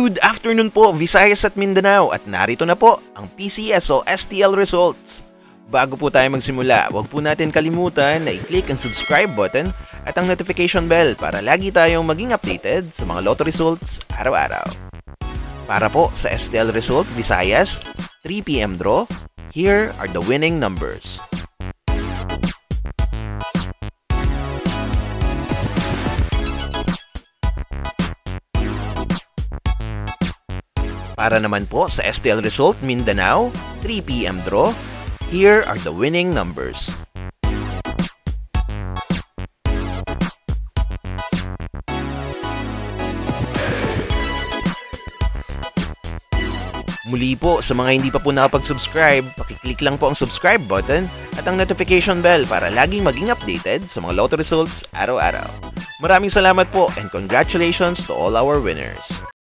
Good afternoon po, Visayas at Mindanao, at narito na po ang PCSO STL results. Bago po tayo magsimula, huwag po natin kalimutan na i-click ang subscribe button at ang notification bell para lagi tayong maging updated sa mga Lotto results araw-araw. Para po sa STL result Visayas, 3 PM draw, here are the winning numbers. Para naman po sa STL result Mindanao, 3 PM draw, here are the winning numbers. Muli po, sa mga hindi pa po nakapag-subscribe, pakiclick lang po ang subscribe button at ang notification bell para laging maging updated sa mga Lotto results araw-araw. Maraming salamat po and congratulations to all our winners!